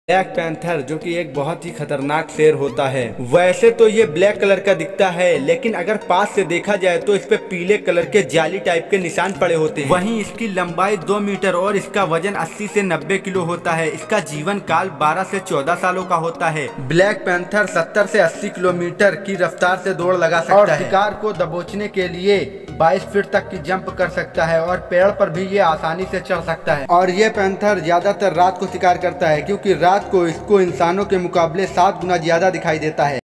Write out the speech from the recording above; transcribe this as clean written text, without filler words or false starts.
Black panther जो कि एक बहुत ही खतरनाक शेर होता है। वैसे तो ये ब्लैक कलर का दिखता है, लेकिन अगर पास से देखा जाए तो इस पे पीले कलर के जाली टाइप के निशान पड़े होते हैं। वहीं इसकी लंबाई 2 मीटर और इसका वजन 80 से 90 किलो होता है। इसका जीवन काल 12 से 14 सालों का होता है। ब्लैक पैंथर 70 से 80 किलोमीटर की रफ्तार से दौड़ लगा सकता है और शिकार को दबोचने के लिए 22 फीट तक की जंप कर सकता है और पेड़ पर भी ये आसानी से चढ़ सकता है। और ये पैंथर ज्यादातर रात को शिकार करता है, क्योंकि रात को इसको इंसानों के मुकाबले 7 गुना ज्यादा दिखाई देता है।